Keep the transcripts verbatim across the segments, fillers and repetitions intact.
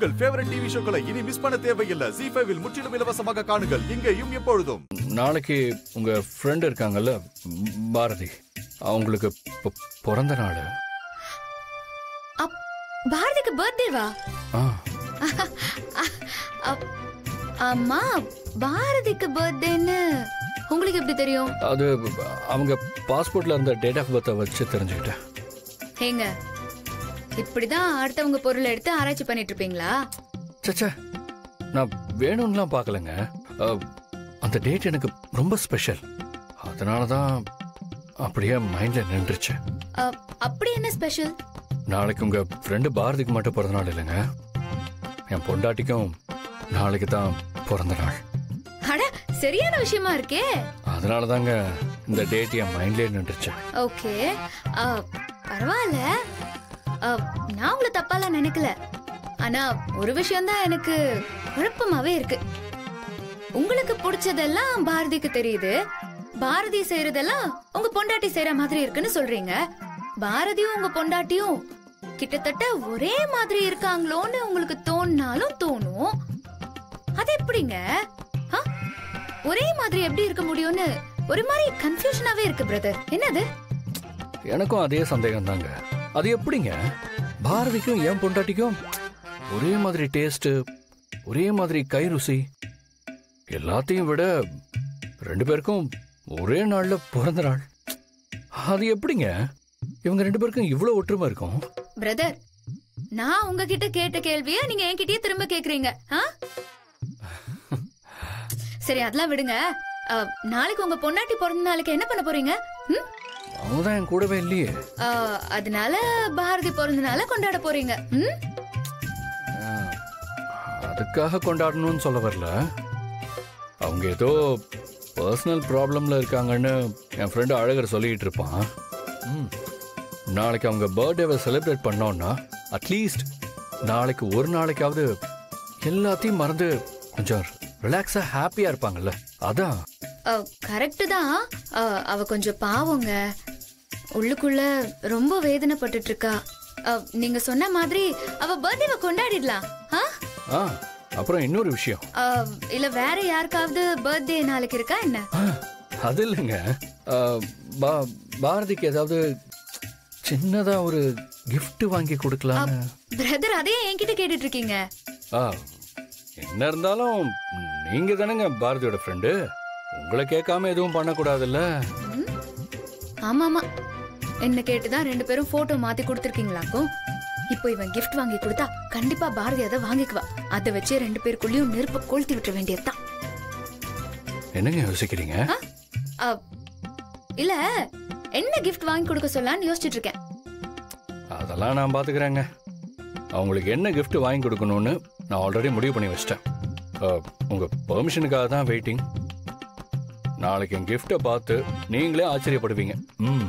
உங்கள் favourite TV ஷோக்களை இனி miss பண்ண தேவையில்லை. ஜீ ஃபைவ் இல் முற்றிலும் இலவசமாக காணுங்கள், இங்கேயும் எப்பொழுதும். நாளைக்கு உங்க ஃப்ரெண்ட் இருக்காங்கல்ல பாரதி, அவங்களுக்கு பிறந்த நாள். பாரதிக்கு பர்த்டேவா? அம்மா, பாரதிக்கு பர்த்டேன்னு உங்களுக்கு எப்படி தெரியும்? அது அவங்க பாஸ்போர்ட்ல இருந்த டேட் ஆஃப் பர்த் வச்சு தெரிஞ்சுக்கிட்டேன். ஏங்க, இப்படிதான் அடுத்தவங்க பொருளை எடுத்து ஆராய்ச்சி பண்ணிட்டு இருப்பீங்களா? சச்சா, நான் வேணும்லாம் பார்க்கலங்க. அந்த டேட் எனக்கு ரொம்ப ஸ்பெஷல், அதனாலதான் அப்படியே மைண்ட்ல நின்றுச்சு. அப்படி என்ன ஸ்பெஷல்? நாளைக்கு உங்க ஃப்ரெண்டு பாரதிக்கு மட்டும் பிறந்த நாள் இல்லைங்க, என் பொண்டாட்டிக்கும் நாளைக்கு தான் பிறந்த நாள். அட, சரியான விஷயமா இருக்கே. அதனாலதாங்க இந்த டேட் என் மைண்ட்லயே நின்றுச்சு. ஓகே, பரவாயில்ல. நான் உங்களை தப்பால நினைக்கல. ஆனா ஒரு விஷயம் தான் எனக்கு குழப்பமாவே இருக்கு. உங்களுக்கு பிடிச்சதெல்லாம் பாரதிக்கு தெரியுது, பாரதி செய்யறதெல்லாம் உங்க பொண்டாட்டி செய்யற மாதிரி இருக்குன்னு சொல்றீங்க. பாரதியும் உங்க பொண்டாட்டியும் கிட்டத்தட்ட ஒரே மாதிரி இருக்காங்களோன்னு உங்களுக்கு தோணினாலும் தோணும். அது எப்படிங்க? ஒரே மாதிரி எப்படி இருக்க முடியும்னு ஒரு மாதிரி கன்ஃபியூஷனாவே இருக்கு பிரதர். என்னது? எனக்கும் அதே சந்தேகம் தாங்க. அது எப்படிங்க பாரதிக்கும் என் பொண்டாட்டிக்கும் ஒரே மாதிரி டேஸ்ட், ஒரே மாதிரி கை ருசி, எல்லாத்தையும் விட ரெண்டு பேருக்கும் ஒரே நாள்ல பிறந்த நாள்? அது எப்படிங்க இவங்க ரெண்டு பேருக்கும் இவ்வளவு ஒற்றுமை இருக்கும்? பிரதர், நான் உங்ககிட்ட கேட்ட கேள்விய நீங்க என்கிட்டயே திரும்ப கேக்குறீங்க. சரி, அதெல்லாம் விடுங்க. நாளைக்கு உங்க பொண்டாட்டி பிறந்த நாளுக்கு என்ன பண்ண போறீங்க? அவங்கதான் என் கூடவே இல்லையே, அதனால பாரதி பிறந்த நாள கொண்டாட போறீங்க. அதுக்காக கொண்டாடணும்னு சொல்ல வரல. அவங்க ஏதோ பர்சனல் ப்ராப்ளம்ல இருக்காங்கன்னு என் ஃப்ரெண்டு அழகர் சொல்லிட்டு இருப்பான். நாளைக்கு அவங்க பர்த்டேவை செலிப்ரேட் பண்ணோம்னா அட்லீஸ்ட் நாளைக்கு ஒரு நாளைக்காவது எல்லாத்தையும் மறந்து கொஞ்சம் ரிலாக்ஸா ஹாப்பியா இருப்பாங்கல்ல, அதான். கரெக்ட் தான். அவ கொஞ்சம் பாவங்க, உள்ளுக்குள்ள ரொம்ப வேதனைப்பட்டு இருக்கா. நீங்க சொன்ன மாதிரி அவ பர்த்டேவை கொண்டாடிடலாம். அப்புறம் இன்னொரு விஷயம், இல்ல வேற யாருக்காவது பர்த்டே நாளைக்கு இருக்கா என்ன? அது இல்லைங்க, பாரதிக்கு ஏதாவது சின்னதா ஒரு கிஃப்ட் வாங்கி கொடுக்கலாம். பிரதர், அதே என்கிட்ட கேட்டுட்டு இருக்கீங்க? என்ன இருந்தாலும் நீங்க தானங்க பாரதியோட ஃப்ரெண்டு, உங்களை கேட்காம எதுவும் பண்ணக்கூடாதுல்ல. ஆமா ஆமா, என்ன கேட்டுதான் ரெண்டு பேரும் போட்டோ மாத்தி கொடுத்திருக்கீங்களாக்கும். இப்போ இவன் கிஃப்ட் வாங்கி கொடுத்தா கண்டிப்பா பாரதி அதை வாங்கிக்குவா. அதை வச்சே ரெண்டு பேருக்குள்ளயும் நெருப்ப கொளுத்தி விட்டுற வேண்டியதுதான். என்னங்க யோசிக்கிறீங்க? இல்ல, என்ன கிஃப்ட் வாங்கி கொடுக்க சொல்லலாம்னு யோசிச்சுட்டு இருக்கேன். அதெல்லாம் நான் பாத்துக்கிறேங்க. அவங்களுக்கு என்ன கிஃப்ட் வாங்கி கொடுக்கணும்னு நான் ஆல்ரெடி முடிவு பண்ணி வச்சிட்டேன். உங்க பெர்மிஷனுக்காக தான் வெயிட்டிங். நாளைக்கு என் கிஃப்ட பார்த்து நீங்களே ஆச்சரியப்படுவீங்க. ம்,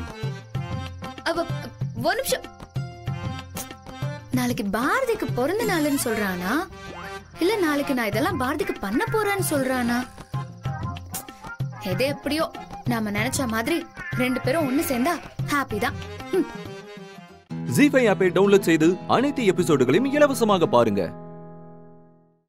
ஒரு நிமிஷம். நாளைக்கு பாரதிக்கு பிறந்த நாள்னு சொல்றானா, இல்ல நாளைக்கு நான் இதெல்லாம் பாரதிக்கு பண்ண போறேன்னு சொல்றானா? எது எப்படியோ நாம நினைச்ச மாதிரி ரெண்டு பேரும் ஒண்ணு சேர்ந்தா ஹாப்பி தான். ஜீ ஃபைவ் ஆப்பை டவுன்லோட் செய்து அனைத்து எபிசோடுகளையும் இலவசமாக பாருங்க.